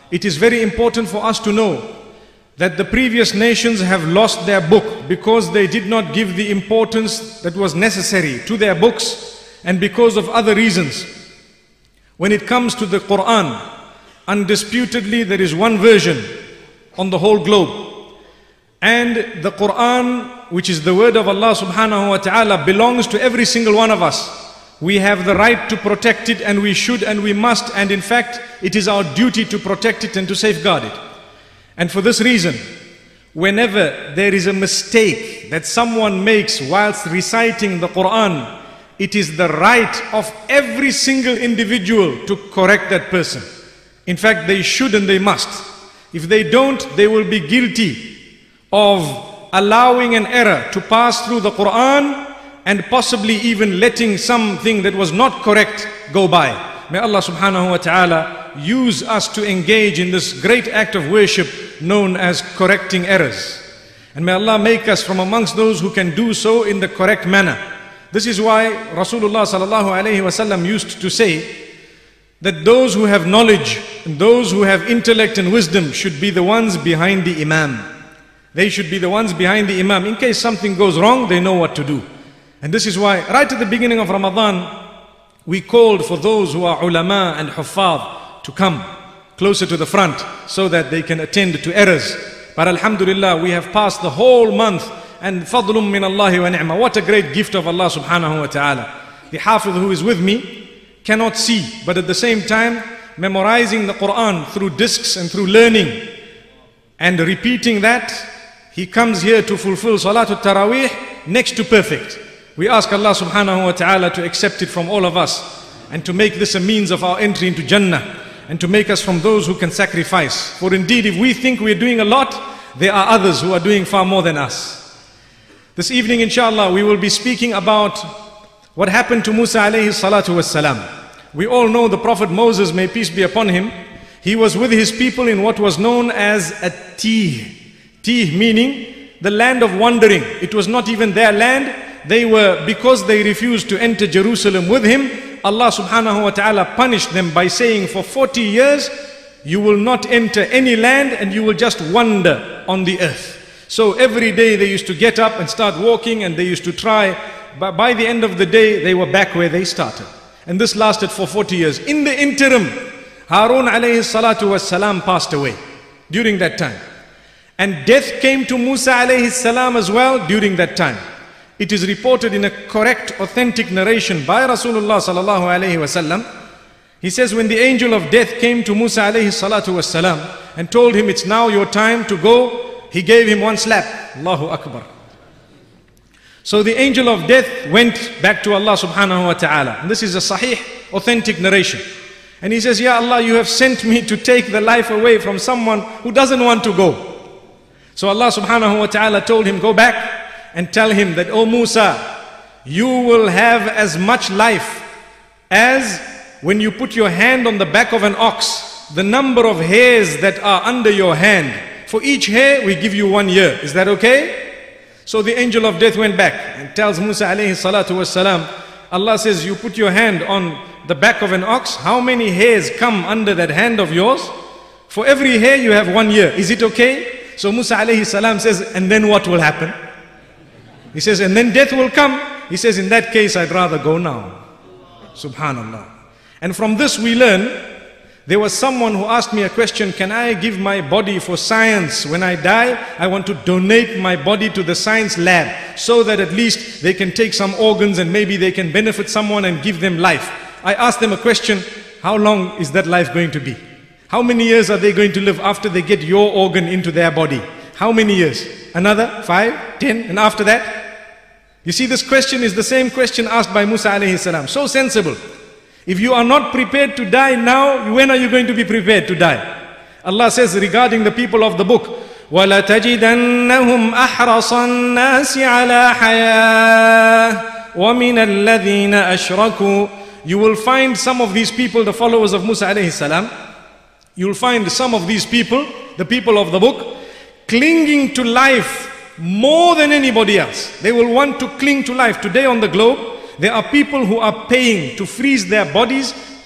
it is very important for us to know that the previous nations have lost their book because they did not give the importance that was necessary to their books, and because of other reasons. When it comes to the Quran, undisputedly there is one version on the whole globe. And the Quran, which is the word of Allah subhanahu wa ta'ala, belongs to every single one of us. We have the right to protect it, and we should and we must, and in fact it is our duty to protect it and to safeguard it. And for this reason, whenever there is a mistake that someone makes whilst reciting the Quran, it is the right of every single individual to correct that person. In fact, they should and they must. If they don't, they will be guilty of allowing an error to pass through the Quran, and possibly even letting something that was not correct go by. May Allah subhanahu wa ta'ala use us to engage in this great act of worship known as correcting errors. And may Allah make us from amongst those who can do so in the correct manner. This is why Rasulullah sallallahu alayhi wasallam used to say that those who have knowledge and those who have intellect and wisdom should be the ones behind the Imam. They should be the ones behind the Imam. In case something goes wrong, they know what to do. And this is why right at the beginning of Ramadan, we called for those who are ulama and huffaz to come closer to the front so that they can attend to errors. But alhamdulillah, we have passed the whole month, and fadlum min Allahi wa ni'ma. What a great gift of Allah subhanahu wa ta'ala. The hafiz who is with me cannot see, but at the same time memorizing the Quran through discs and through learning and repeating that, he comes here to fulfill Salatul Taraweeh next to perfect. We ask Allah subhanahu wa ta'ala to accept it from all of us, and to make this a means of our entry into Jannah, and to make us from those who can sacrifice. For indeed, if we think we're doing a lot, there are others who are doing far more than us. This evening, inshallah, we will be speaking about what happened to Musa alayhi salatu wassalam. We all know the Prophet Moses, may peace be upon him, he was with his people in what was known as a Tih. Tih meaning the land of wandering. It was not even their land. They were, because they refused to enter Jerusalem with him, Allah subhanahu wa ta'ala punished them by saying, for 40 years, you will not enter any land and you will just wander on the earth. So every day they used to get up and start walking, and they used to try, but by the end of the day, they were back where they started. And this lasted for 40 years. In the interim, Harun alayhi salatu was salam passed away during that time. And death came to Musa alayhi salam as well during that time. It is reported in a correct, authentic narration by Rasulullah sallallahu alayhi wasallam. He says, when the angel of death came to Musa alayhi salatu wasalam and told him, it's now your time to go, he gave him one slap. Allahu Akbar. So the angel of death went back to Allah subhanahu wa ta'ala. And this is a sahih, authentic narration. And he says, Ya Allah, you have sent me to take the life away from someone who doesn't want to go. So Allah subhanahu wa ta'ala told him, go back and tell him that, O Musa, you will have as much life as when you put your hand on the back of an ox, the number of hairs that are under your hand. For each hair, we give you 1 year. Is that okay? So the angel of death went back and tells Musa alayhi salatu wassalam, Allah says, you put your hand on the back of an ox, how many hairs come under that hand of yours? For every hair you have 1 year. Is it okay? So Musa alayhi salam says, and then what will happen? He says, and then death will come. He says, in that case, I'd rather go now. Subhanallah. And from this we learn, there was someone who asked me a question, can I give my body for science? When I die, I want to donate my body to the science lab, so that at least they can take some organs and maybe they can benefit someone and give them life. I asked them a question, how long is that life going to be? How many years are they going to live after they get your organ into their body? How many years? Another 5, 10, and after that? You see, this question is the same question asked by Musa alayhi salam. So sensible. If you are not prepared to die now, when are you going to be prepared to die? Allah says regarding the people of the book, وَلَتَجِدَنَّهُمْ أَحْرَصَ النَّاسِ عَلَى حَيَاةٍ وَمِنَ الَّذِينَ أَشْرَكُوا. You will find some of these people, the followers of Musa alayhi salam, you will find some of these people, the people of the book, clinging to life more than anybody else. They will want to cling to life. Today on the globe, there are people who are paying to freeze their bodies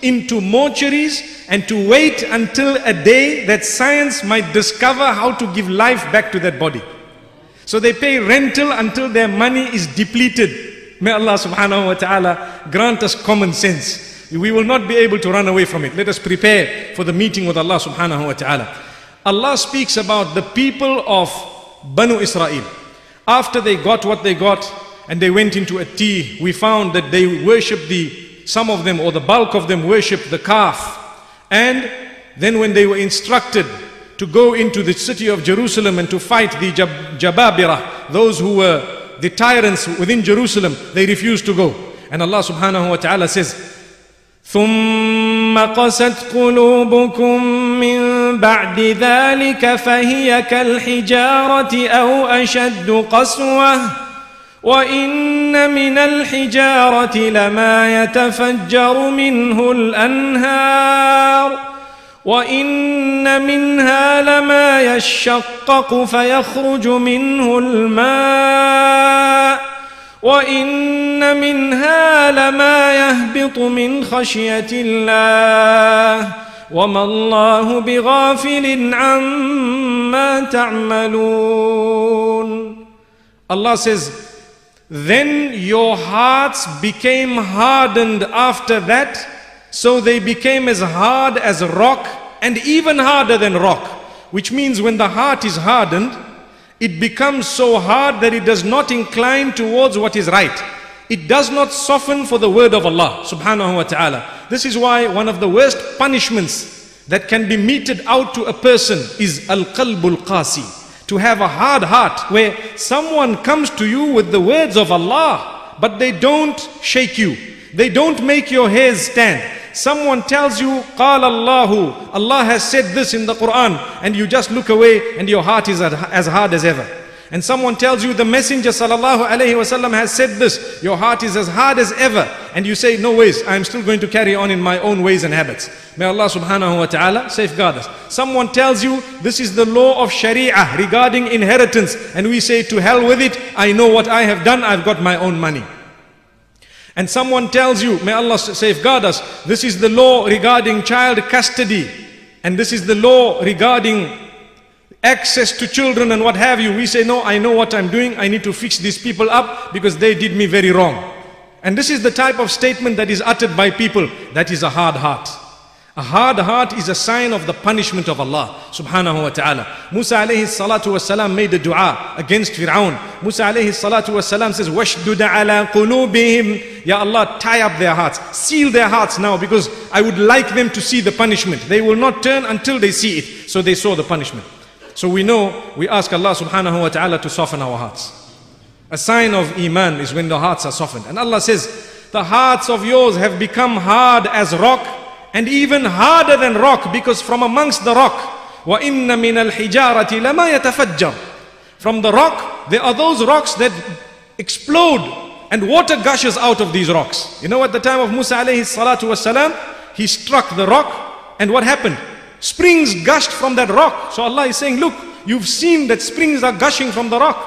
into mortuaries and to wait until a day that science might discover how to give life back to that body. So they pay rental until their money is depleted. May Allah subhanahu wa ta'ala grant us common sense. We will not be able to run away from it. Let us prepare for the meeting with Allah subhanahu wa ta'ala. Allah speaks about the people of Banu Israel. After they got what they got and they went into a tea, we found that they worshipped some of them, or the bulk of them, worshipped the calf. And then when they were instructed to go into the city of Jerusalem and to fight the Jababirah, those who were the tyrants within Jerusalem, they refused to go. And Allah subhanahu wa ta'ala says, ثُمَّ قَسَتْ قُلُوبُكُم مِّن بَعْدِ ذَلِكَ فَهِيَ كَالْحِجَارَةِ أَوْ أَشَدُّ قَسْوَةً وَإِنَّ مِنَ الْحِجَارَةِ لَمَا يَتَفَجَّرُ مِنْهُ الْأَنْهَارُ وَإِنَّ مِنْهَا لَمَا يَشَّقَّقُ فَيَخْرُجُ مِنْهُ الْمَاءُ وَإِنَّ مِنْهَا لَمَا يَهْبِطُ مِنْ خَشْيَةِ اللَّهِ وَمَا اللَّهُ بِغَافِلٍ عَمَّا تَعْمَلُونَ. Allah says, then your hearts became hardened after that, so they became as hard as rock and even harder than rock. Which means when the heart is hardened, it becomes so hard that it does not incline towards what is right. It does not soften for the word of Allah subhanahu wa ta'ala. This is why one of the worst punishments that can be meted out to a person is al-qalbul qasi. To have a hard heart where someone comes to you with the words of Allah, but they don't shake you. They don't make your hairs stand. Someone tells you, قال Allahu, Allah has said this in the Quran, and you just look away and your heart is as hard as ever. And someone tells you the Messenger sallallahu alaihi wasallam has said this, your heart is as hard as ever, and you say, no ways, I'm still going to carry on in my own ways and habits. May Allah subhanahu wa ta'ala safeguard us. Someone tells you this is the law of Sharia regarding inheritance, and we say, to hell with it, I know what I have done, I've got my own money. And someone tells you, may Allah safeguard us, this is the law regarding child custody, and this is the law regarding access to children and what have you. We say, no, I know what I'm doing, I need to fix these people up because they did me very wrong. And this is the type of statement that is uttered by people. That is a hard heart. A hard heart is a sign of the punishment of Allah subhanahu wa ta'ala. Musa alayhi salatu wasalam made a dua against Fir'aun. Musa alayhi salatu wasalam says, وَاشْدُدَ عَلَىٰ قُلُوبِهِمْ. Ya Allah, tie up their hearts, seal their hearts now, because I would like them to see the punishment. They will not turn until they see it. So they saw the punishment. So we know, we ask Allah subhanahu wa ta'ala to soften our hearts. A sign of Iman is when the hearts are softened. And Allah says, the hearts of yours have become hard as rock, and even harder than rock, because from amongst the rock, وَإِنَّ مِنَ الْحِجَارَةِ لَمَا يَتَفَجَّرُ. From the rock, there are those rocks that explode, and water gushes out of these rocks. You know, at the time of Musa alayhi salatu wasalam, he struck the rock, and what happened? Springs gushed from that rock. So Allah is saying, look, you've seen that springs are gushing from the rock.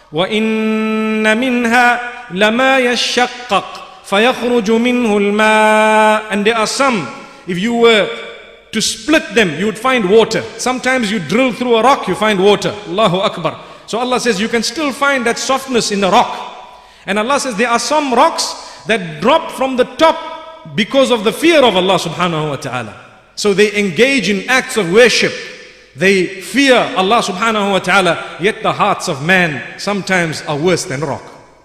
وَإِنَّ مِنْهَا لَمَا يَشَّقَّقْ فَيَخْرُجُ مِنْهُ الْمَاءِ. And there are some, if you were to split them, you would find water. Sometimes you drill through a rock, you find water. Allahu Akbar. So Allah says, you can still find that softness in the rock. And Allah says, there are some rocks that drop from the top because of the fear of Allah subhanahu wa ta'ala. So they engage in acts of worship. They fear Allah subhanahu wa ta'ala, yet the hearts of man sometimes are worse than rock.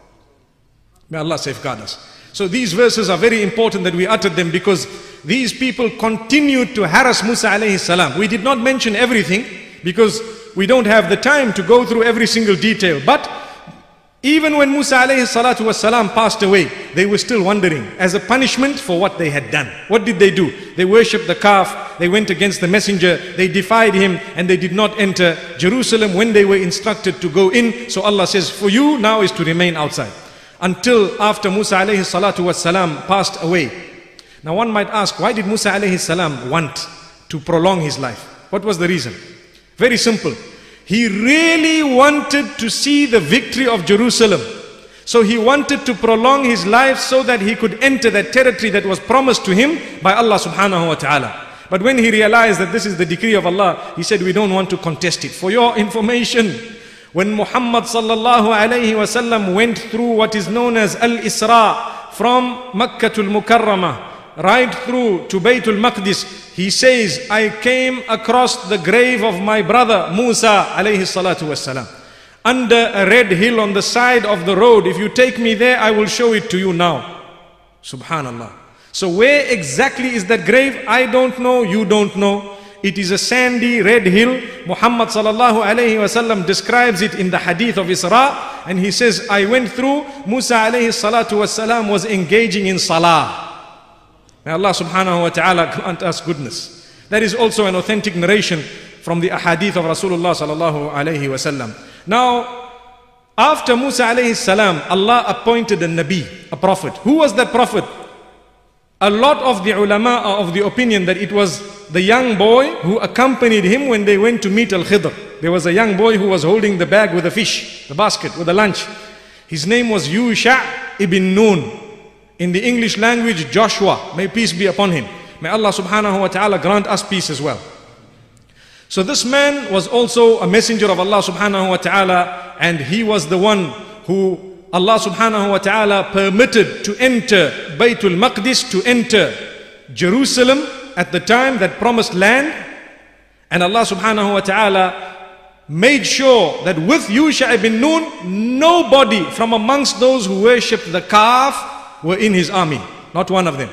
May Allah safeguard us. So these verses are very important that we uttered them, because these people continued to harass Musa alayhi salam. We did not mention everything because we don't have the time to go through every single detail. But even when Musa alayhi salatu wasalam passed away, they were still wondering, as a punishment for what they had done. What did they do? They worshipped the calf, they went against the messenger, they defied him, and they did not enter Jerusalem when they were instructed to go in. So Allah says, for you now is to remain outside until after Musa alayhi salatu wasalam passed away. Now one might ask, why did Musa alayhi salam want to prolong his life? What was the reason? Very simple. He really wanted to see the victory of Jerusalem. So he wanted to prolong his life so that he could enter that territory that was promised to him by Allah subhanahu wa ta'ala. But when he realized that this is the decree of Allah, he said, we don't want to contest it. For your information, when Muhammad sallallahu alayhi wasallam went through what is known as Al-Isra from Makkah al-Mukarramah right through to Baytul Maqdis, he says, I came across the grave of my brother Musa alayhi salatu wasalam under a red hill on the side of the road. If you take me there, I will show it to you now. Subhanallah. So where exactly is that grave? I don't know, you don't know. It is a sandy red hill. Muhammad sallallahu alayhi wasallam describes it in the hadith of Isra, and he says, I went through, Musa alayhi salatu wasalam was engaging in salah. May Allah subhanahu wa ta'ala grant us goodness. That is also an authentic narration from the ahadith of Rasulullah sallallahu alayhi wasallam. Now, after Musa alayhi salam, Allah appointed a Nabi, a prophet. Who was that prophet? A lot of the ulama are of the opinion that it was the young boy who accompanied him when they went to meet Al-Khidr. There was a young boy who was holding the bag with the fish, the basket with the lunch. His name was Yushua ibn Nun. In the English language, Joshua. May peace be upon him. May Allah subhanahu wa ta'ala grant us peace as well. So this man was also a messenger of Allah subhanahu wa ta'ala, and he was the one who Allah subhanahu wa ta'ala permitted to enter Baytul Maqdis, to enter Jerusalem at the time, that promised land. And Allah subhanahu wa ta'ala made sure that with Yusha ibn Nun, nobody from amongst those who worshipped the calf were in his army. Not one of them.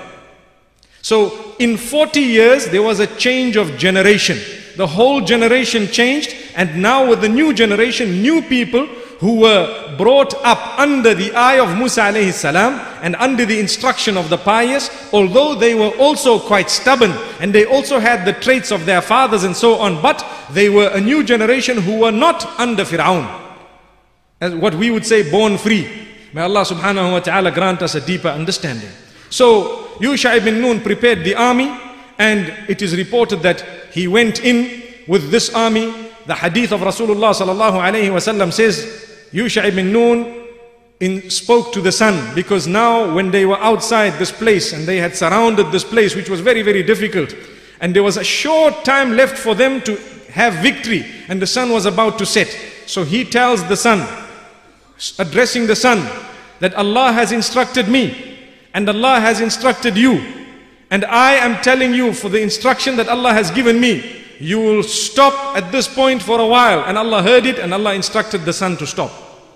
So in 40 years, there was a change of generation. The whole generation changed, and now with the new generation, new people who were brought up under the eye of Musa alayhi salam and under the instruction of the pious, although they were also quite stubborn and they also had the traits of their fathers and so on, but they were a new generation who were not under Fir'aun, as what we would say, born free. May Allah subhanahu wa ta'ala grant us a deeper understanding. So Yusha ibn Nun prepared the army, and it is reported that he went in with this army. The hadith of Rasulullah sallallahu alayhi wasallam says, Yusha ibn Nun spoke to the sun, because now when they were outside this place and they had surrounded this place, which was very, very difficult, and there was a short time left for them to have victory, and the sun was about to set. So he tells the sun, addressing the sun, that Allah has instructed me and Allah has instructed you, and I am telling you, for the instruction that Allah has given me, you will stop at this point for a while. And Allah heard it, and Allah instructed the sun to stop.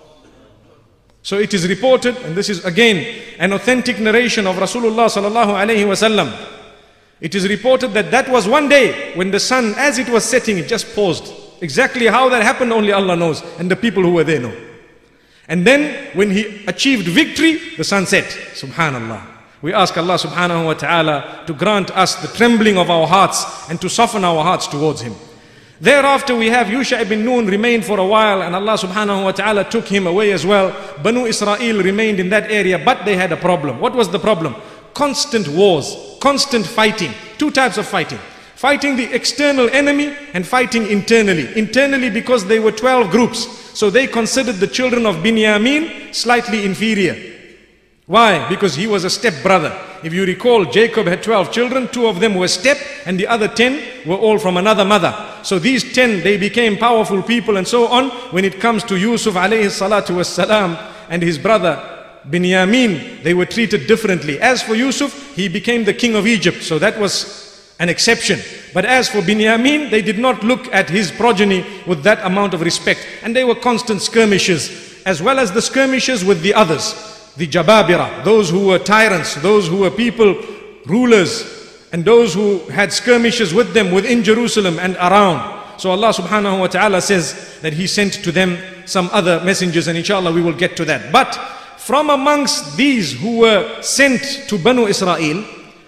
So it is reported, and this is again an authentic narration of Rasulullah sallallahu alayhi wasallam. It is reported that that was one day when the sun, as it was setting, it just paused. Exactly how that happened, only Allah knows, and the people who were there know. And then when he achieved victory, the sun set. Subhanallah. We ask Allah subhanahu wa ta'ala to grant us the trembling of our hearts and to soften our hearts towards Him. Thereafter we have Yusha ibn Nun remained for a while, and Allah subhanahu wa ta'ala took him away as well. Banu Israel remained in that area, but they had a problem. What was the problem? Constant wars, constant fighting. Two types of fighting. Fighting the external enemy and fighting internally. Internally because they were 12 groups. So they considered the children of Binyamin slightly inferior. Why? Because he was a step brother. If you recall, Jacob had 12 children, 2 of them were step, and the other 10 were all from another mother. So these 10, they became powerful people and so on. When it comes to Yusuf alayhi salatu wassalam and his brother Binyamin, they were treated differently. As for Yusuf, he became the king of Egypt, so that was an exception. But as for Binyamin, they did not look at his progeny with that amount of respect. And they were constant skirmishes, as well as the skirmishes with the others. The Jababira, those who were tyrants, those who were people, rulers, and those who had skirmishes with them within Jerusalem and around. So Allah subhanahu wa ta'ala says that He sent to them some other messengers, and inshallah we will get to that. But from amongst these who were sent to Banu Israel,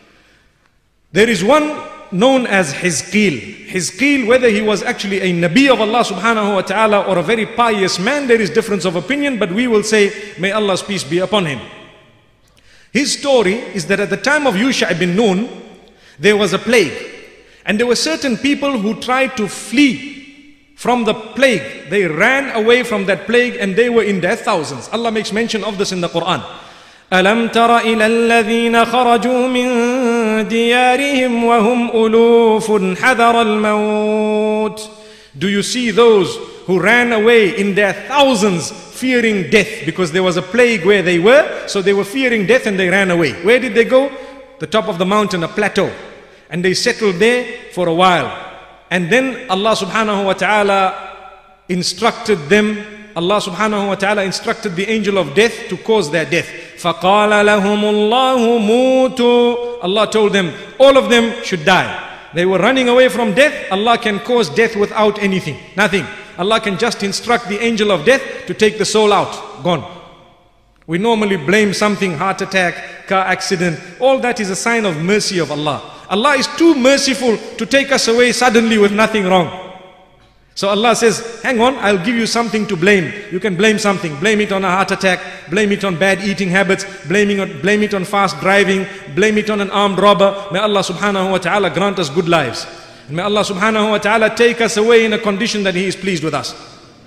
there is one known as Hizqeel. Hizqeel, whether he was actually a Nabi of Allah subhanahu wa ta'ala or a very pious man, there is difference of opinion, but we will say, may Allah's peace be upon him. His story is that at the time of Yusha ibn Nun, there was a plague. And there were certain people who tried to flee from the plague. They ran away from that plague and they were in their thousands. Allah makes mention of this in the Quran. أَلَمْ تَرَ إِلَى الَّذِينَ خَرَجُوا مِن دِيَارِهِمْ وَهُمْ أُلُوفٌ حَذَرَ الْمَوْتِ. Do you see those who ran away in their thousands fearing death? Because there was a plague where they were, so they were fearing death and they ran away. Where did they go? The top of the mountain, a plateau. And they settled there for a while. And then Allah subhanahu wa ta'ala instructed them. Allah subhanahu wa ta'ala instructed the angel of death to cause their death. فَقَالَ لَهُمُ اللَّهُ مُوتُوا. Allah told them, all of them should die. They were running away from death. Allah can cause death without anything, nothing. Allah can just instruct the angel of death to take the soul out, gone. We normally blame something, heart attack, car accident. All that is a sign of mercy of Allah. Allah is too merciful to take us away suddenly with nothing wrong. So Allah says, hang on, I'll give you something to blame. You can blame something. Blame it on a heart attack. Blame it on bad eating habits. Blame it on fast driving. Blame it on an armed robber. May Allah subhanahu wa ta'ala grant us good lives. And may Allah subhanahu wa ta'ala take us away in a condition that He is pleased with us.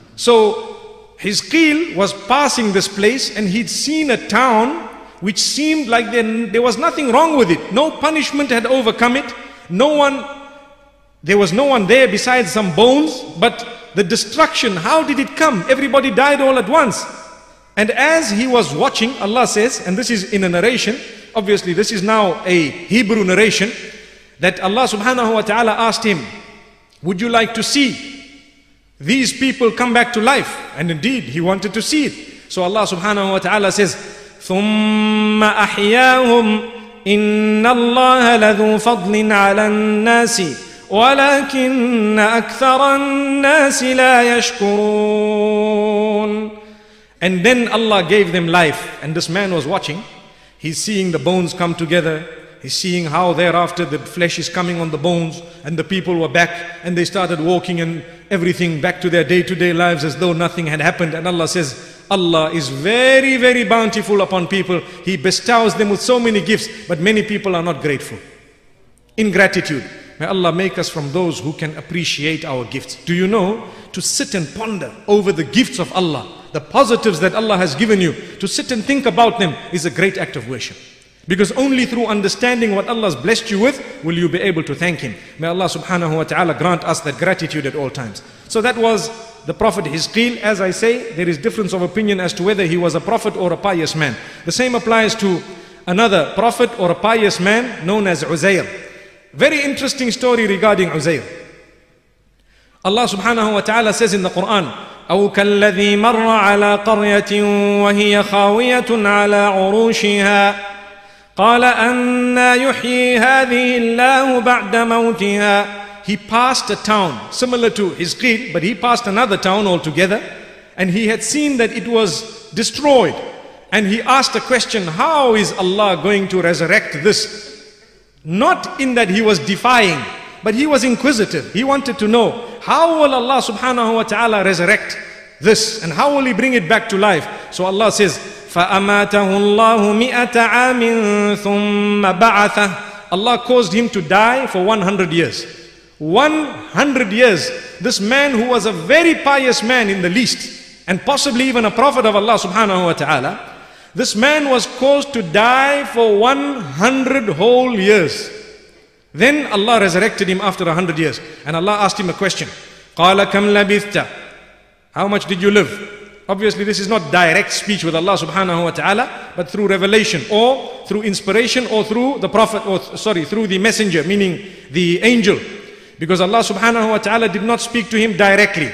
So Hizqeel was passing this place and he'd seen a town which seemed like there was nothing wrong with it. No punishment had overcome it. There was no one there besides some bones, but the destruction, how did it come? Everybody died all at once. And as he was watching, Allah says, and this is in a narration, obviously this is now a Hebrew narration, that Allah subhanahu wa ta'ala asked him, would you like to see these people come back to life? And indeed, he wanted to see it. So Allah subhanahu wa ta'ala says, ثُمَّ أَحْيَاهُمْ إِنَّ اللَّهَ لَذُو فَضْلٍ عَلَى النَّاسِ وَلَكِنَّ أَكْثَرَ النَّاسِ لَا يَشْكُرُونَ. And then Allah gave them life. And this man was watching. He's seeing the bones come together. He's seeing how thereafter the flesh is coming on the bones. And the people were back. And they started walking and everything back to their day-to-day lives as though nothing had happened. And Allah says, Allah is very, very bountiful upon people. He bestows them with so many gifts. But many people are not grateful. Ingratitude. May Allah make us from those who can appreciate our gifts. Do you know, to sit and ponder over the gifts of Allah, the positives that Allah has given you, to sit and think about them is a great act of worship. Because only through understanding what Allah has blessed you with, will you be able to thank Him. May Allah subhanahu wa ta'ala grant us that gratitude at all times. So that was the Prophet Hizqeel. As I say, there is difference of opinion as to whether he was a prophet or a pious man. The same applies to another prophet or a pious man known as Uzair. Very interesting story regarding Uzair. Allah subhanahu wa ta'ala says in the Quran, أَوْ كَالَّذِي مَرَّ عَلَى قَرْيَةٍ وَهِيَ خَاوِيَةٌ عَلَى عُرُوشِهَا قَالَ أَنَّا يُحْيِي هَذِهِ اللَّهُ بَعْدَ مَوْتِهَا. He passed a town similar to Hizqeel, but he passed another town altogether, and he had seen that it was destroyed. And he asked a question, how is Allah going to resurrect this? Not in that he was defying, but he was inquisitive. He wanted to know, how will Allah subhanahu wa ta'ala resurrect this? And how will He bring it back to life? So Allah says, فَأَمَاتَهُ اللَّهُ مِئَةَ عَامٍ ثُمَّ بَعَثَهُ. Allah caused him to die for 100 years. 100 years. This man who was a very pious man in the least, and possibly even a prophet of Allah subhanahu wa ta'ala, this man was caused to die for 100 whole years. Then Allah resurrected him after 100 years. And Allah asked him a question. قَالَ كَمْ لَبِثْتَ. How much did you live? Obviously this is not direct speech with Allah subhanahu wa ta'ala, but through revelation or through inspiration or through the prophet, through the messenger, meaning the angel. Because Allah subhanahu wa ta'ala did not speak to him directly.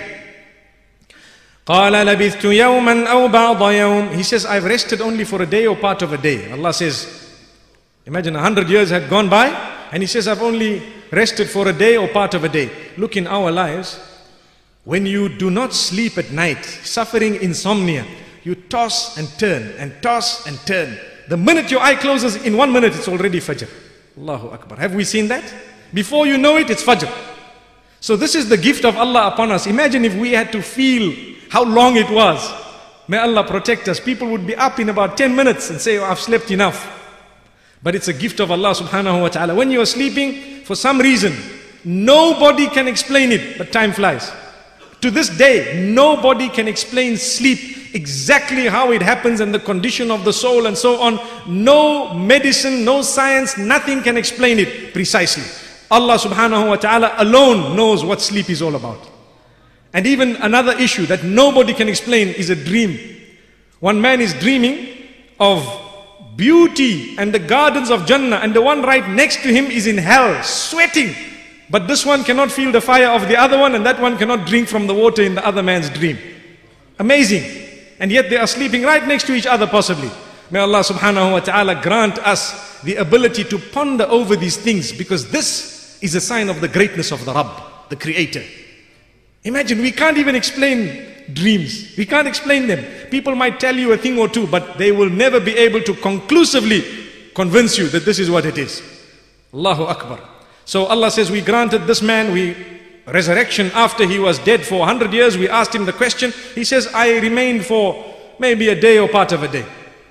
قَالَ لَبِثْتُ يَوْمًا أَوْ بَعْضَ يَوْمٍ. He says, I've rested only for a day or part of a day. Allah says, imagine 100 years had gone by, and he says, I've only rested for a day or part of a day. Look, in our lives, when you do not sleep at night, suffering insomnia, you toss and turn and toss and turn. The minute your eye closes, in 1 minute, it's already Fajr. Allahu Akbar. Have we seen that? Before you know it, it's Fajr. So this is the gift of Allah upon us. Imagine if we had to feel how long it was. May Allah protect us. People would be up in about 10 minutes and say, oh, I've slept enough. But it's a gift of Allah subhanahu wa ta'ala. When you are sleeping, for some reason, nobody can explain it, but time flies. To this day, nobody can explain sleep, exactly how it happens and the condition of the soul and so on. No medicine, no science, nothing can explain it precisely. Allah subhanahu wa ta'ala alone knows what sleep is all about. And even another issue that nobody can explain is a dream. One man is dreaming of beauty and the gardens of Jannah, and the one right next to him is in hell, sweating. But this one cannot feel the fire of the other one, and that one cannot drink from the water in the other man's dream. Amazing. And yet they are sleeping right next to each other possibly. May Allah subhanahu wa ta'ala grant us the ability to ponder over these things, because this is a sign of the greatness of the Rabb, the Creator. Imagine, we can't even explain dreams. We can't explain them. People might tell you a thing or two, but they will never be able to conclusively convince you that this is what it is. Allahu Akbar. So Allah says, we granted this man resurrection after he was dead for 100 years. We asked him the question. He says, I remained for maybe a day or part of a day.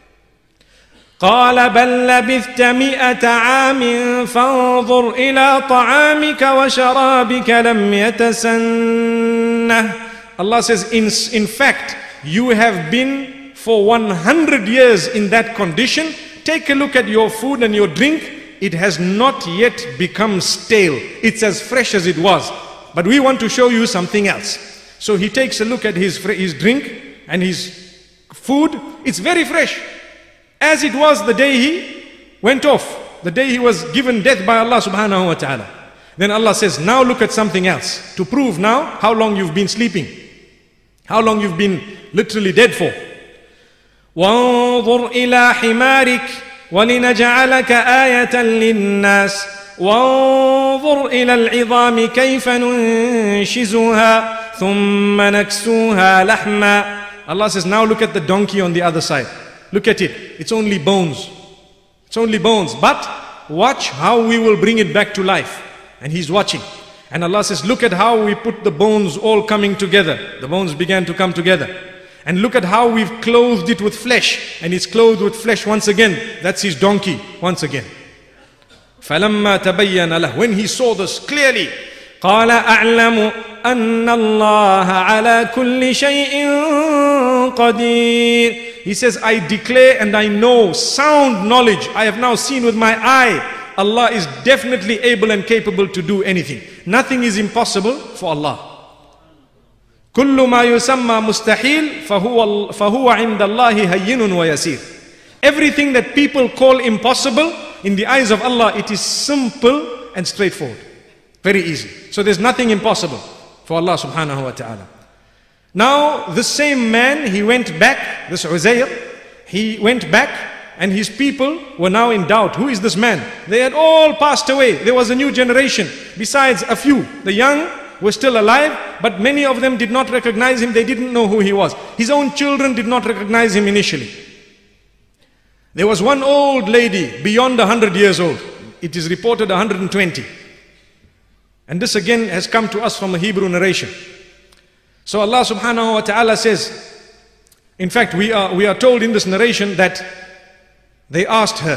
قال بل لبثت 100 عام فانظر إلى طعامك وشرابك لم يتسنه. Allah says, in fact, you have been for 100 years in that condition. Take a look at your food and your drink. It has not yet become stale. It's as fresh as it was. But we want to show you something else. So he takes a look at his drink and his food. It's very fresh, as it was the day he went off, the day he was given death by Allah subhanahu wa ta'ala. Then Allah says, now look at something else to prove now how long you've been sleeping, how long you've been literally dead for. وانظر إلى حمارك ولنجعلك آية للناس وانظر إلى العظام كيف ننشزها ثم نكسوها لحما. Allah says, now look at the donkey on the other side. Look at it. It's only bones. It's only bones. But watch how we will bring it back to life. And he's watching. And Allah says, look at how we put the bones all coming together. The bones began to come together. And look at how we've clothed it with flesh. And it's clothed with flesh once again. That's his donkey once again. فَلَمَّا تَبَيَّنَ لَهُ. When he saw this clearly, قال أعلم أن الله على كل شيء قدير. He says, I declare and I know, sound knowledge, I have now seen with my eye, Allah is definitely able and capable to do anything. Nothing is impossible for Allah. كل ما يسمى مستحيل فهو عند الله هين ويسير. Everything that people call impossible, in the eyes of Allah, it is simple and straightforward. Very easy. So there's nothing impossible for Allah subhanahu wa ta'ala. Now, the same man, he went back, this Uzair, he went back and his people were now in doubt. Who is this man? They had all passed away. There was a new generation. Besides a few, the young were still alive, but many of them did not recognize him. They didn't know who he was. His own children did not recognize him initially. There was one old lady beyond 100 years old. It is reported 120. And this again has come to us from a Hebrew narration. So Allah subhanahu wa ta'ala says, in fact we are told in this narration that they asked her,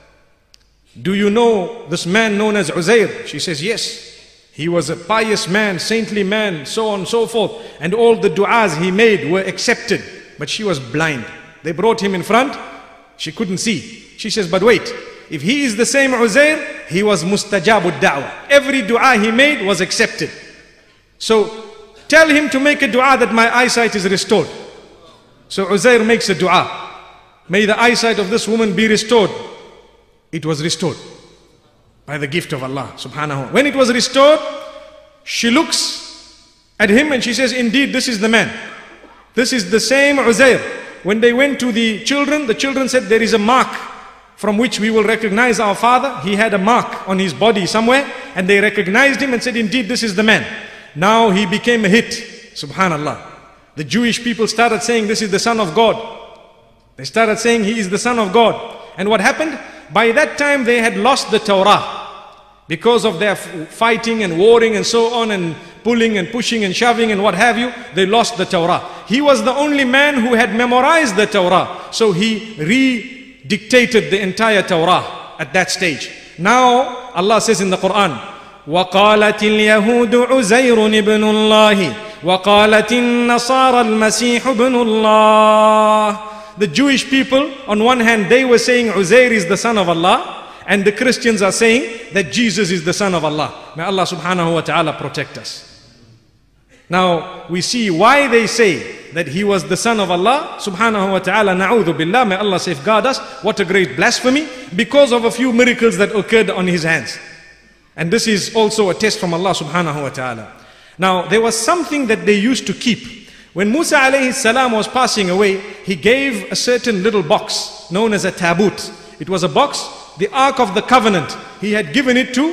do you know this man known as Uzair? She says, yes. He was a pious man, saintly man, so on and so forth. And all the du'as he made were accepted. But she was blind. They brought him in front. She couldn't see. She says, but wait. If he is the same Uzair, he was mustajabud da'wah. Every dua he made was accepted. So tell him to make a dua that my eyesight is restored. So Uzair makes a dua. May the eyesight of this woman be restored. It was restored by the gift of Allah subhanahu wa ta'ala. When it was restored, she looks at him and she says, indeed this is the man. This is the same Uzair. When they went to the children said, there is a mark from which we will recognize our father. He had a mark on his body somewhere, and they recognized him and said, indeed this is the man. Now he became a hit. Subhanallah. The Jewish people started saying, this is the son of God. They started saying he is the son of God. And what happened? By that time they had lost the Torah. Because of their fighting and warring and so on, and pulling and pushing and shoving and what have you, they lost the Torah. He was the only man who had memorized the Torah. So he redictated the entire Torah at that stage. Now Allah says in the Quran, وَقَالَتِ الْيَهُودُ عُزَيْرٌ ابْنُ اللَّهِ وَقَالَتِ النَّصَارَى الْمَسِيحُ ابْنُ اللَّهِ. The Jewish people, on one hand, they were saying Uzair is the son of Allah, and the Christians are saying that Jesus is the son of Allah. May Allah subhanahu wa ta'ala protect us. Now, we see why they say that he was the son of Allah subhanahu wa ta'ala. Na'udhu billah, may Allah safeguard us. What a great blasphemy, because of a few miracles that occurred on his hands. And this is also a test from Allah subhanahu wa ta'ala. Now, there was something that they used to keep. When Musa alayhi salam was passing away, he gave a certain little box known as a tabut. It was a box, the Ark of the Covenant. He had given it to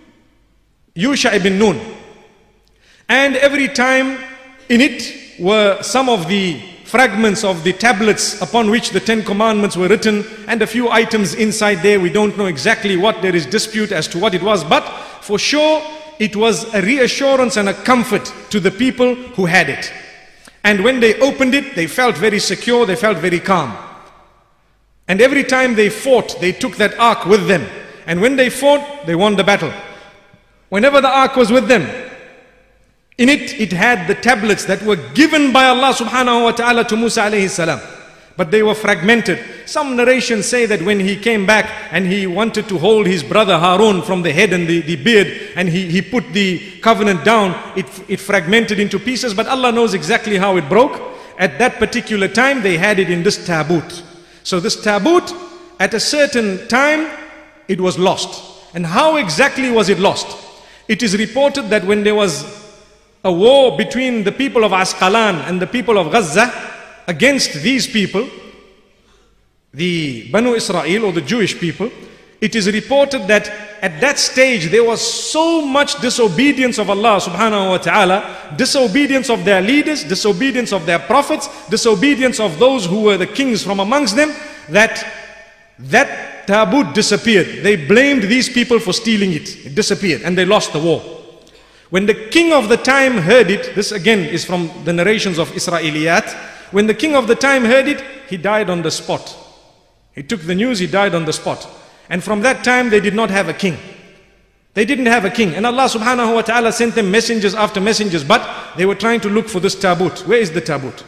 Yushua ibn Nun. And every time in it were some of the fragments of the tablets upon which the 10 commandments were written, and a few items inside there. We don't know exactly what, there is dispute as to what it was, but for sure it was a reassurance and a comfort to the people who had it. And when they opened it, they felt very secure, they felt very calm. And every time they fought, they took that ark with them. And when they fought, they won the battle. Whenever the ark was with them, in it, it had the tablets that were given by Allah subhanahu wa ta'ala to Musa alayhi salam. But they were fragmented. Some narrations say that when he came back and he wanted to hold his brother Harun from the head and the beard, and he put the covenant down, it fragmented into pieces, but Allah knows exactly how it broke. At that particular time, they had it in this tabut. So this tabut, at a certain time, it was lost. And how exactly was it lost? It is reported that when there was a war between the people of Asqalan and the people of Gaza against these people, the Banu Israel or the Jewish people, it is reported that at that stage there was so much disobedience of Allah subhanahu wa ta'ala, disobedience of their leaders, disobedience of their prophets, disobedience of those who were the kings from amongst them, that tabut disappeared. They blamed these people for stealing it. It disappeared and they lost the war. When the king of the time heard it, this again is from the narrations of Israeliyat, when the king of the time heard it, he died on the spot. He took the news, he died on the spot. And from that time they did not have a king. They didn't have a king. And Allah subhanahu wa ta'ala sent them messengers after messengers, but they were trying to look for this tabut. Where is the tabut?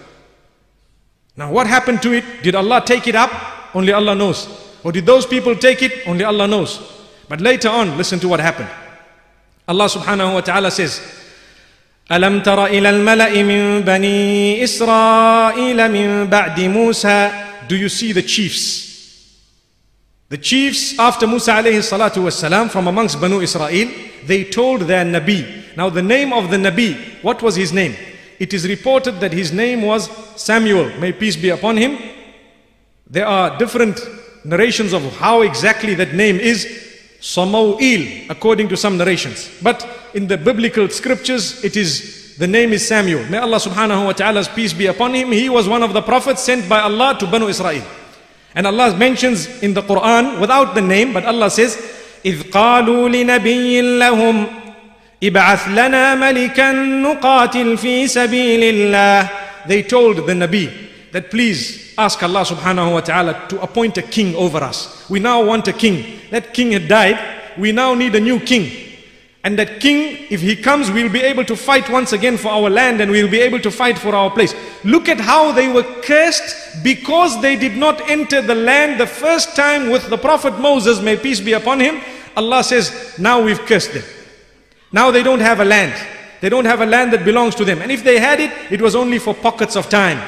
Now what happened to it? Did Allah take it up? Only Allah knows. Or did those people take it? Only Allah knows. But later on, listen to what happened. Allah subhanahu wa ta'ala says, أَلَمْ تَرَ إِلَى الْمَلَإِ مِنْ بَنِي إِسْرَائِيلَ مِنْ بَعْدِ مُوسَى. Do you see the chiefs? The chiefs after Musa alayhi salatu wasalam from amongst Banu Israel, they told their Nabi. Now the name of the Nabi, what was his name? It is reported that his name was Samuel, may peace be upon him. There are different narrations of how exactly that name is. Samuel, according to some narrations. But in the biblical scriptures, the name is Samuel. May Allah subhanahu wa ta'ala's peace be upon him. He was one of the prophets sent by Allah to Banu Israel. And Allah mentions in the Quran, without the name, but Allah says, إِذْ قَالُوا لِنَبِيٍّ لَهُمْ إِبْعَثْ لَنَا مَلِكًا نُقَاتِلْ فِي سَبِيلِ اللَّهِ. They told the Nabi that please ask Allah subhanahu wa ta'ala to appoint a king over us. We now want a king. That king had died. We now need a new king. And that king, if he comes, we'll be able to fight once again for our land, and we'll be able to fight for our place. Look at how they were cursed because they did not enter the land the first time with the Prophet Moses, may peace be upon him. Allah says, now we've cursed them. Now they don't have a land. They don't have a land that belongs to them. And if they had it, it was only for pockets of time.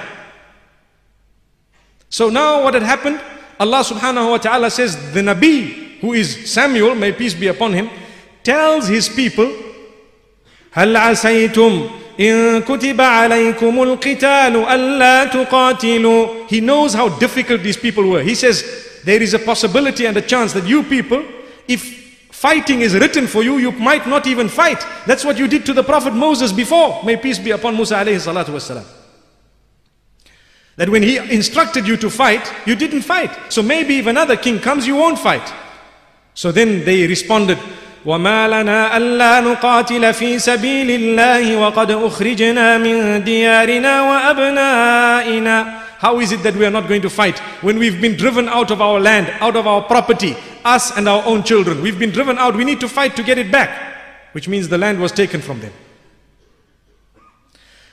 So now what had happened? Allah subhanahu wa ta'ala says, the Nabi, who is Samuel, may peace be upon him, tells his people, هَلْ عَسَيْتُمْ إِن كُتِبَ عَلَيْكُمُ الْقِتَالُ أَلَّا تُقَاتِلُوا. He knows how difficult these people were. He says, there is a possibility and a chance that you people, if fighting is written for you, you might not even fight. That's what you did to the Prophet Moses before, may peace be upon Musa alayhi salatu wasalam. That when he instructed you to fight, you didn't fight. So maybe if another king comes, you won't fight. So then they responded, وَمَا لَنَا أَلَّا نُقَاتِلَ فِي سَبِيلِ اللَّهِ وَقَدْ أُخْرِجْنَا مِنْ دِيَارِنَا وَأَبْنَائِنَا. How is it that we are not going to fight when we've been driven out of our land, out of our property, us and our own children? We've been driven out, we need to fight to get it back, which means the land was taken from them.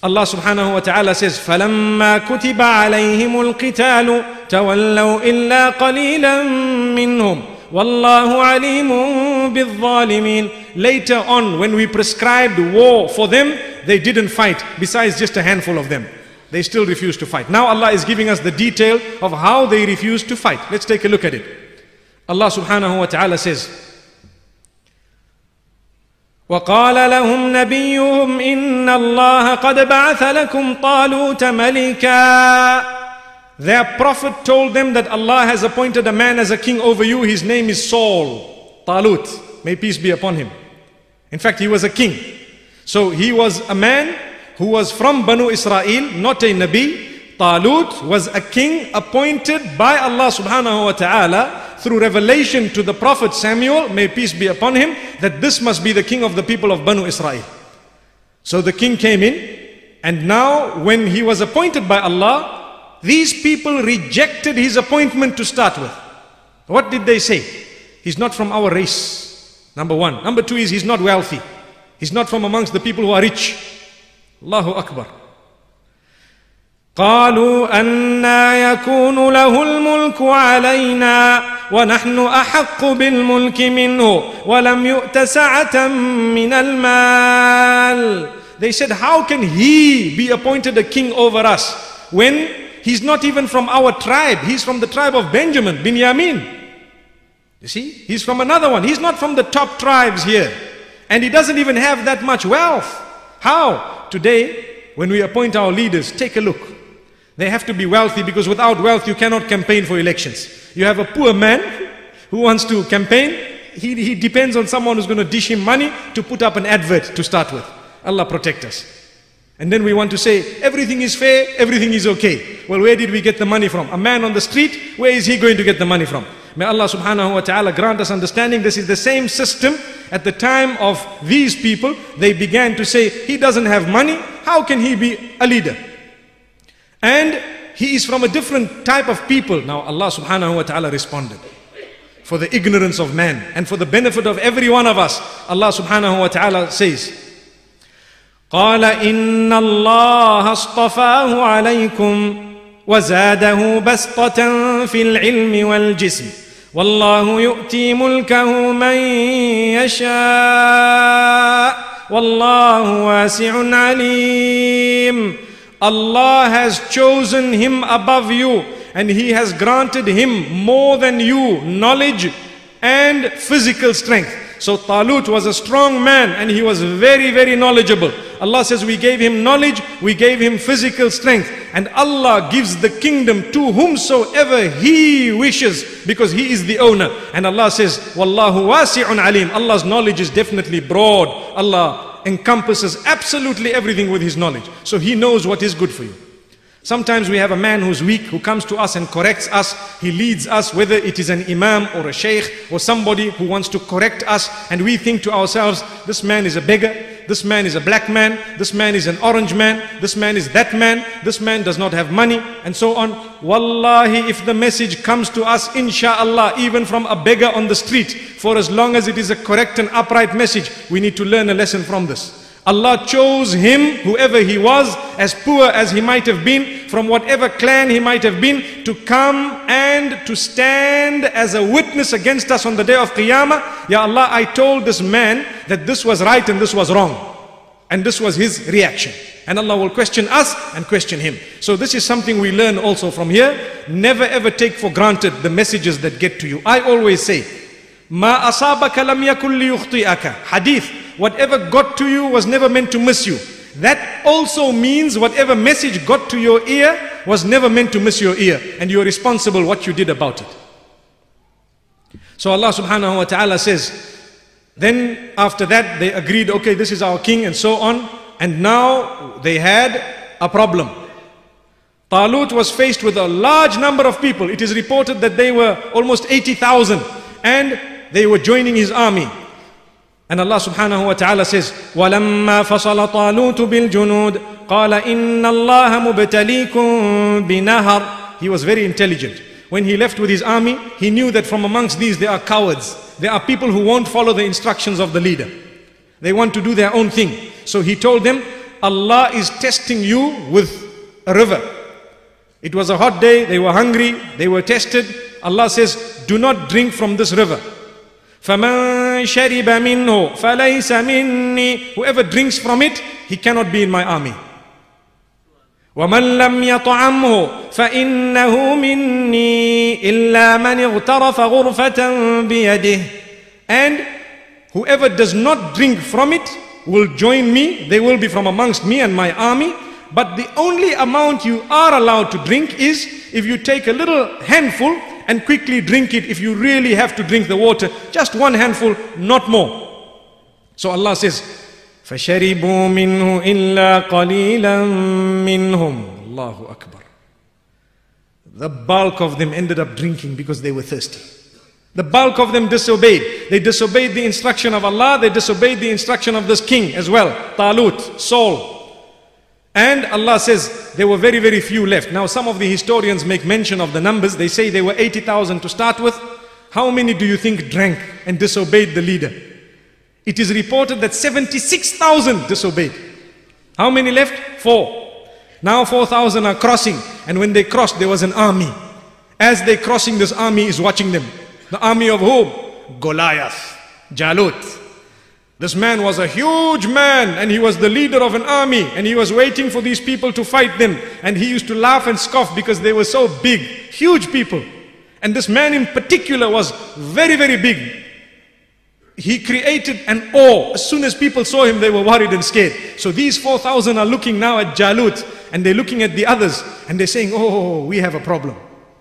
Allah subhanahu wa ta'ala says, فَلَمَّا كُتِبَ عَلَيْهِمُ الْقِتَالُ تَوَلَّوْا إِلَّا قَلِيلًا مِّنْهُمْ وَاللَّهُ عَلِيمٌ بِالظَّالِمِينَ. Later on, when we prescribed war for them, they didn't fight, besides just a handful of them. They still refused to fight. Now Allah is giving us the detail of how they refused to fight. Let's take a look at it. Allah subhanahu wa ta'ala says, وَقَالَ لَهُمْ نَبِيُّهُمْ إِنَّ اللَّهَ قَدْ بَعَثَ لَكُمْ طَالُوتَ مَلِكًا. Their prophet told them that Allah has appointed a man as a king over you. His name is Saul, Talut, may peace be upon him. In fact, he was a king. So he was a man who was from Banu Israel, not a Nabi. Talut was a king appointed by Allah subhanahu wa ta'ala through revelation to the prophet Samuel, may peace be upon him, that this must be the king of the people of Banu Israel. So the king came in, and now when he was appointed by Allah, these people rejected his appointment to start with. What did they say? He's not from our race, number one. Number two is he's not wealthy. He's not from amongst the people who are rich. Allahu Akbar. قالوا أنا يكون له الملك علينا ونحن أحق بالملك منه ولم يؤت سعة من المال. They said, how can he be appointed a king over us when he's not even from our tribe? He's from the tribe of Benjamin, Binyamin. You see, he's from another one. He's not from the top tribes here, and he doesn't even have that much wealth. How? Today, when we appoint our leaders, take a look. They have to be wealthy, because without wealth you cannot campaign for elections. You have a poor man who wants to campaign, he depends on someone who's going to dish him money to put up an advert to start with. Allah protect us. And then we want to say everything is fair, everything is okay. Well, where did we get the money from? A man on the street, where is he going to get the money from? May Allah subhanahu wa ta'ala grant us understanding. This is the same system at the time of these people. They began to say, he doesn't have money, how can he be a leader? And he is from a different type of people. Now Allah subhanahu wa ta'ala responded. For the ignorance of man and for the benefit of every one of us, Allah subhanahu wa ta'ala says, قَالَ إِنَّ اللَّهَ اصْطَفَاهُ عَلَيْكُمْ وَزَادَهُ بَسْطَةً فِي الْعِلْمِ وَالْجِسْمِ وَاللَّهُ يُؤْتِي مُلْكَهُ مَنْ يَشَاءُ وَاللَّهُ وَاسِعٌ عَلِيمٌ. Allah has chosen him above you, and he has granted him more than you knowledge and physical strength. So Talut was a strong man, and he was very, very knowledgeable. Allah says we gave him knowledge, we gave him physical strength, and Allah gives the kingdom to whomsoever he wishes, because he is the owner. And Allah says, Wallahu wasi'un alim. Allah's knowledge is definitely broad. Allah encompasses absolutely everything with his knowledge. So he knows what is good for you. Sometimes we have a man who's weak, who comes to us and corrects us. He leads us, whether it is an imam or a sheikh or somebody who wants to correct us, and we think to ourselves, this man is a beggar, this man is a black man, this man is an orange man, this man is that man, this man does not have money, and so on. Wallahi, if the message comes to us, insha'Allah, even from a beggar on the street, for as long as it is a correct and upright message, we need to learn a lesson from this. Allah chose him, whoever he was, as poor as he might have been, from whatever clan he might have been, to come and to stand as a witness against us on the day of Qiyamah. Ya Allah, I told this man that this was right and this was wrong. And this was his reaction. And Allah will question us and question him. So this is something we learn also from here. Never ever take for granted the messages that get to you. I always say, Ma asabaka lam yakun liyukhti'aka. Hadith. Whatever got to you was never meant to miss you. That also means whatever message got to your ear was never meant to miss your ear, and you're responsible what you did about it. So Allah subhanahu wa ta'ala says, then after that they agreed, okay, this is our king and so on, and now they had a problem. Talut was faced with a large number of people. It is reported that they were almost 80,000, and they were joining his army. And Allah subhanahu wa ta'ala says, وَلَمَّا فَصَلَ طَالُوتُ بِالْجُنُودِ قَالَ إِنَّ اللَّهَ مُبْتَلِيكُمْ بِنَهَرٍ. He was very intelligent. When he left with his army, he knew that from amongst these there are cowards. There are people who won't follow the instructions of the leader. They want to do their own thing. So he told them, Allah is testing you with a river. It was a hot day, they were hungry, they were tested. Allah says, do not drink from this river. فَمَنْ شَرِبَ مِنْهُ فَلَيْسَ مِنِّي. Whoever drinks from it, he cannot be in my army. وَمَنْ لَمْ يَطْعَمْهُ فَإِنَّهُ مِنِّي إِلَّا مَنِ اغْتَرَفَ غُرْفَةً بِيَدِهِ. And whoever does not drink from it will join me. They will be from amongst me and my army. But the only amount you are allowed to drink is if you take a little handful and quickly drink it. If you really have to drink the water, just one handful, not more. So Allah says, فَشَرِبُوا مِنْهُ إِلَّا قَلِيلًا مِّنْهُمْ. Allahu Akbar. The bulk of them ended up drinking because they were thirsty. The bulk of them disobeyed. They disobeyed the instruction of Allah. They disobeyed the instruction of this king as well, Talut, Saul. And Allah says there were very, very few left. Now some of the historians make mention of the numbers. They say there were 80,000 to start with. How many do you think drank and disobeyed the leader? It is reported that 76,000 disobeyed. How many left? 4. Now 4,000 are crossing. And when they crossed, there was an army. As they're crossing, this army is watching them. The army of whom? Goliath, Jalut. This man was a huge man and he was the leader of an army and he was waiting for these people to fight them. And he used to laugh and scoff because they were so big, huge people. And this man in particular was very, very big. He created an awe. As soon as people saw him, they were worried and scared. So these 4,000 are looking now at Jalut and they're looking at the others and they're saying, oh, we have a problem.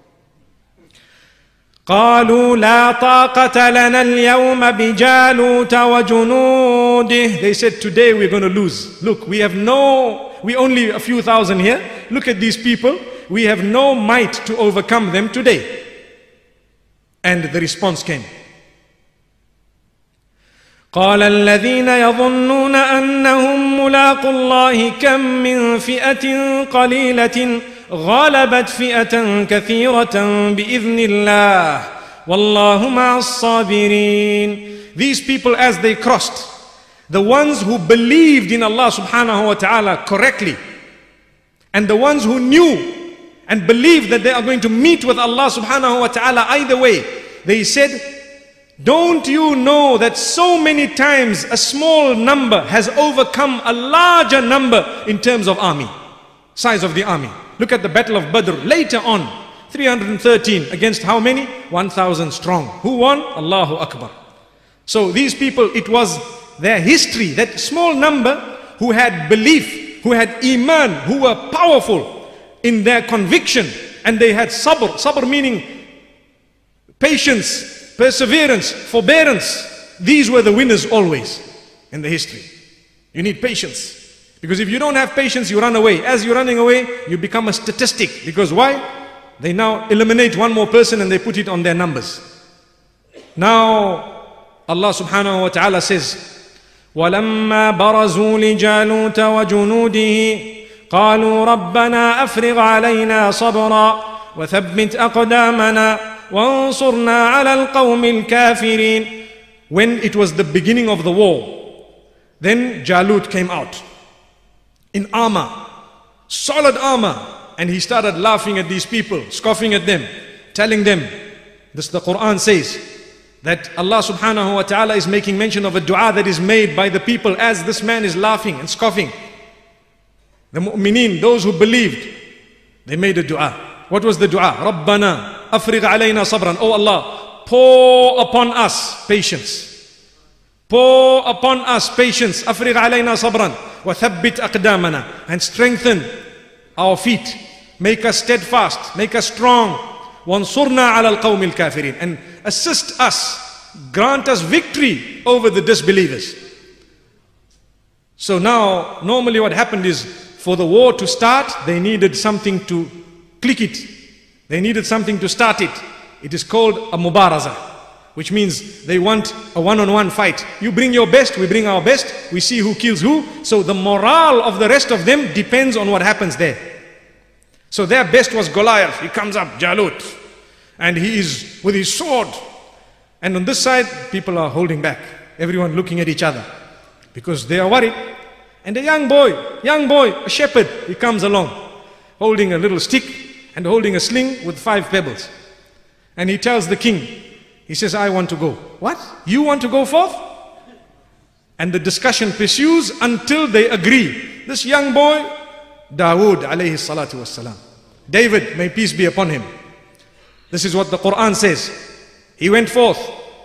قالوا لا طاقة لنا اليوم بجالوت وجنوده. They said, today we're going to lose. Look, we only a few thousand here. Look at these people. We have no might to overcome them today. And the response came. قال الذين يظنون أنهم ملاقو الله كم من فئة قليلة غلبت فئة كثيرة بإذن الله والله مع الصابرين. These people, as they crossed, the ones who believed in Allah subhanahu wa ta'ala correctly, and the ones who knew and believed that they are going to meet with Allah subhanahu wa ta'ala either way, they said, don't you know that so many times a small number has overcome a larger number in terms of army, size of the army? Look at the battle of Badr later on, 313 against how many? 1,000 strong. Who won? Allahu Akbar. So these people, it was their history, that small number who had belief, who had iman, who were powerful in their conviction, and they had sabr. Sabr meaning patience, perseverance, forbearance. These were the winners always in the history. You need patience. Because if you don't have patience, you run away. As you're running away, you become a statistic. Because why? They now eliminate one more person and they put it on their numbers. Now, Allah subhanahu wa ta'ala says, وَلَمَّا بَرَزُوا لِجَالُوتَ وَجُنُودِهِ قَالُوا رَبَّنَا أَفْرِغْ عَلَيْنَا صَبْرًا وَثَبِّتْ أَقْدَامَنَا وَانصُرْنَا عَلَى الْقَوْمِ الْكَافِرِينَ. When it was the beginning of the war, then Jalut came out in armor, solid armor, and he started laughing at these people, scoffing at them, telling them, this the Quran says, that Allah subhanahu wa ta'ala is making mention of a dua that is made by the people as this man is laughing and scoffing. The mu'mineen, those who believed, they made a dua. What was the dua? Rabbana afrigh alayna sabran. Oh Allah, pour upon us patience. Pour upon us patience. Afrigh alayna sabran. وَثَبِّتْ أَقْدَامَنَا. And strengthen our feet. Make us steadfast. Make us strong. وَانصُرْنَا عَلَى الْقَوْمِ الْكَافِرِينَ. And assist us. Grant us victory over the disbelievers. So now, normally what happened is, for the war to start, they needed something to click it. They needed something to start it. It is called a mubaraza, which means they want a one-on-one fight. You bring your best, we bring our best, we see who kills who. So the morale of the rest of them depends on what happens there. So their best was Goliath. He comes up, Jalut, and he is with his sword. And on this side, people are holding back. Everyone looking at each other because they are worried. And a young boy, a shepherd, he comes along, holding a little stick and holding a sling with 5 pebbles. And he tells the king, he says, I want to go. What? You want to go forth? And the discussion pursues until they agree. This young boy, Dawud alayhi salatu wassalam, David, may peace be upon him. This is what the Quran says. He went forth.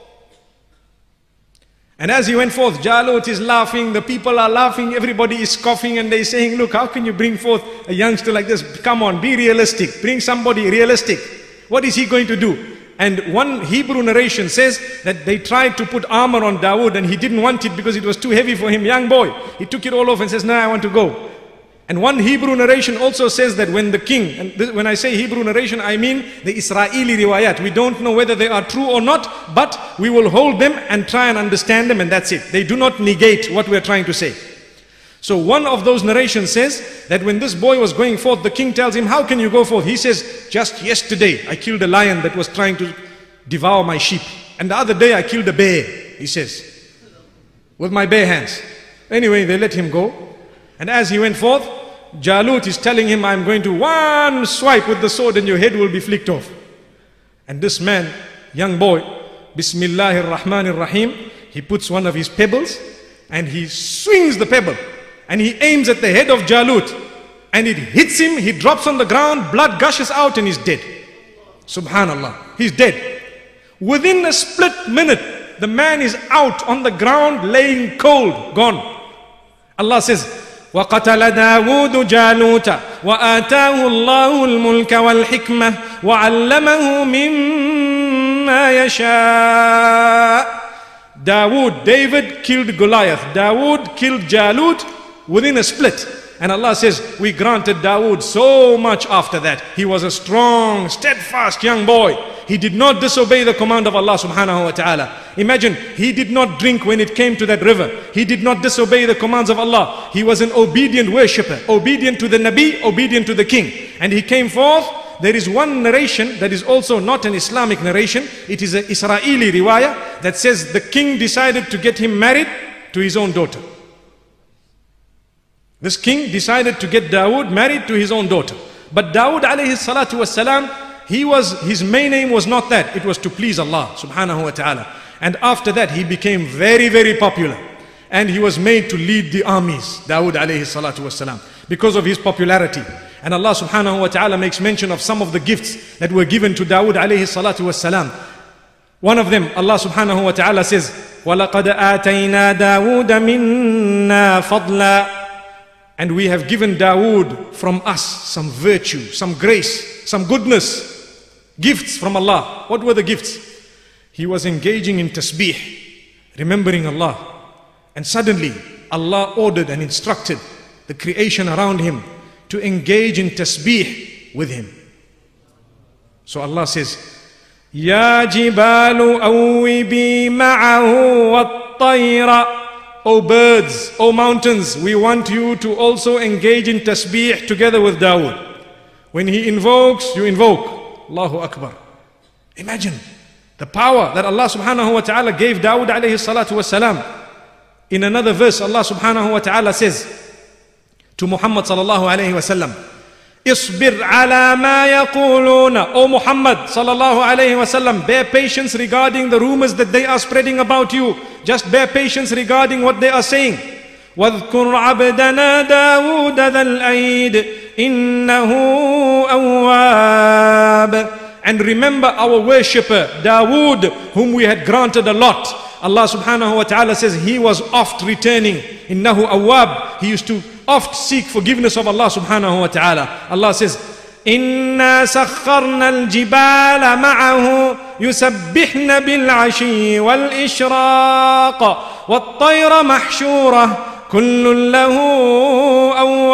And as he went forth, Jalut is laughing, the people are laughing, everybody is scoffing, and they're saying, look, how can you bring forth a youngster like this? Come on, be realistic. Bring somebody realistic. What is he going to do? And one Hebrew narration says that they tried to put armor on Dawud and he didn't want it because it was too heavy for him, young boy. He took it all off and says, no, I want to go. And one Hebrew narration also says that when the king, and this, when I say Hebrew narration, I mean the Israeli riwayat. We don't know whether they are true or not, but we will hold them and try and understand them, and that's it. They do not negate what we are trying to say. So one of those narrations says that when this boy was going forth, the king tells him, how can you go forth? He says, just yesterday I killed a lion that was trying to devour my sheep. And the other day I killed a bear, he says, with my bare hands. Anyway, they let him go. And as he went forth, Jalut is telling him, I'm going to one swipe with the sword and your head will be flicked off. And this man, young boy, Bismillahir Rahmanir Rahim, he puts one of his pebbles and he swings the pebble and he aims at the head of Jalut and it hits him, he drops on the ground, blood gushes out and he's dead. Subhanallah, he's dead. Within a split minute, the man is out on the ground laying cold, gone. Allah says, وَقَتَلَ دَاوُودُ جَالُوتَ وَآتَاهُ اللَّهُ الْمُلْكَ وَالْحِكْمَةِ وَعَلَّمَهُ مِمَّا يَشَاءُ. Dawud, David killed Goliath. Dawud killed Jalut within a split. And Allah says, we granted Dawud so much after that. He was a strong, steadfast young boy. He did not disobey the command of Allah subhanahu wa ta'ala. Imagine, he did not drink when it came to that river. He did not disobey the commands of Allah. He was an obedient worshipper, obedient to the Nabi, obedient to the king. And he came forth. There is one narration that is also not an Islamic narration. It is an Israeli riwayah that says the king decided to get him married to his own daughter. This king decided to get Dawud married to his own daughter. But Dawud alayhi salatu wassalam, his main aim was not that. It was to please Allah subhanahu wa ta'ala. And after that he became very, very popular. And he was made to lead the armies, Dawud alayhi salatu wassalam, because of his popularity. And Allah subhanahu wa ta'ala makes mention of some of the gifts that were given to Dawud alayhi salatu wassalam. One of them, Allah subhanahu wa ta'ala says, وَلَقَدْ آتَيْنَا دَاوُودَ مِنَّا فَضْلًا. And we have given Dawud from us some virtue, some grace, some goodness, gifts from Allah. What were the gifts? He was engaging in tasbih, remembering Allah. And suddenly Allah ordered and instructed the creation around him to engage in tasbih with him. So Allah says, Ya jibalu awwibi ma'ahu wat-tayra. O birds, O mountains, we want you to also engage in tasbih together with Dawud. When he invokes, you invoke. Allahu Akbar. Imagine the power that Allah subhanahu wa ta'ala gave Dawud alayhi salatu wasalam. In another verse, Allah subhanahu wa ta'ala says to Muhammad sallallahu alayhi wa sallam, Isbir ala ma yaquluna. O Muhammad sallallahu alayhi wa sallam, bear patience regarding the rumors that they are spreading about you. Just bear patience regarding what they are saying. وَاذْكُرْ عَبْدَنَا دَاوُودَ ذَا الْأَيْدِ إِنَّهُ أَوَّابٌ. And remember our worshipper, Dawud, whom we had granted a lot. Allah subhanahu wa ta'ala says he was oft returning. إِنَّهُ أَوَّابٌ. He used to oft seek forgiveness of Allah subhanahu wa ta'ala. Allah says, إِنَّا سَخَّرْنَا الْجِبَالَ مَعَهُ يُسَبِّحْنَ بِالْعَشِيِّ وَالْإِشْرَاقِ وَالطَّيْرَ مَحْشُورَةً كُلٌّ لَهُ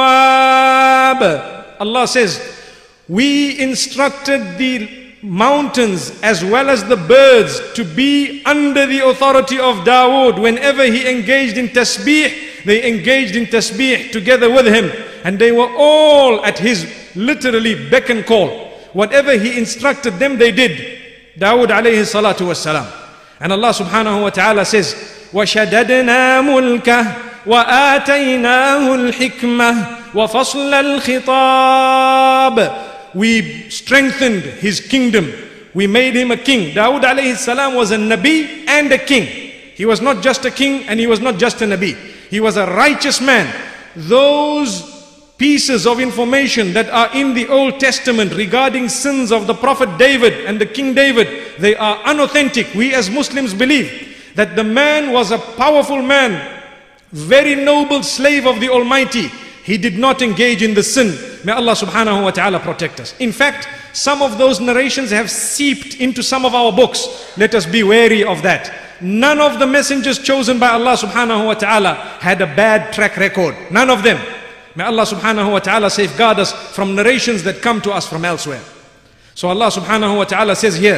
أَوَّابٌ. Allah says, we instructed the mountains as well as the birds to be under the authority of Dawud. Whenever he engaged in tasbih, they engaged in tasbih together with him. And they were all at his literally beck and call. Whatever he instructed them, they did. Dawud alayhi salatu wassalam. And Allah subhanahu wa ta'ala says, وَشَدَدْنَا مُلْكَهُ وآتيناه الحكمة وفصل الخطاب. We strengthened his kingdom. We made him a king. Dawud alayhi salam was a Nabi and a king. He was not just a king and he was not just a Nabi. He was a righteous man. Those pieces of information that are in the Old Testament regarding sins of the Prophet David and the King David, they are unauthentic. We as Muslims believe that the man was a powerful man, very noble slave of the Almighty. He did not engage in the sin. May Allah subhanahu wa ta'ala protect us. In fact, some of those narrations have seeped into some of our books. Let us be wary of that. None of the messengers chosen by Allah subhanahu wa ta'ala had a bad track record. None of them. May Allah subhanahu wa ta'ala safeguard us from narrations that come to us from elsewhere. So Allah subhanahu wa ta'ala says here,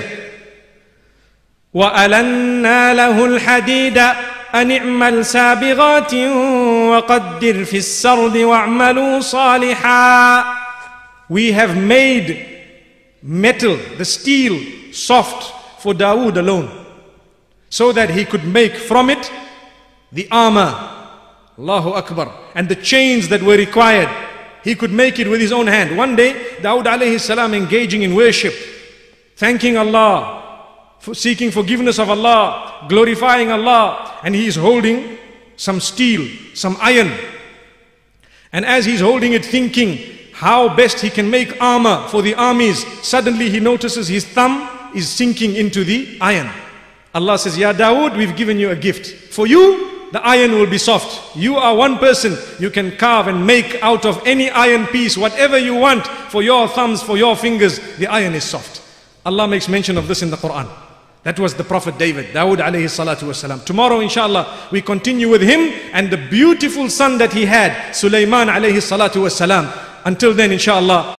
وَأَلَنَّا لَهُ الْحَدِيدَ أَنِ اعْمَلْ سَابِغَاتٍ وَقَدِّرْ فِي السَّرْدِ وَاعْمَلُوا صَالِحًا. We have made metal, the steel, soft for Dawud alone, so that he could make from it the armor, Allahu Akbar, and the chains that were required. He could make it with his own hand. One day, Dawud alayhi salam engaging in worship, thanking Allah, seeking forgiveness of Allah, glorifying Allah, and he is holding some steel, some iron. And as he's holding it, thinking how best he can make armor for the armies, suddenly he notices his thumb is sinking into the iron. Allah says, Ya Dawud, we've given you a gift. For you, the iron will be soft. You are one person. You can carve and make out of any iron piece whatever you want for your thumbs, for your fingers. The iron is soft. Allah makes mention of this in the Quran. That was the Prophet David, Dawud alayhi salatu wasalam. Tomorrow, inshallah, we continue with him and the beautiful son that he had, Sulaiman alayhi salatu wasalam. Until then, inshallah.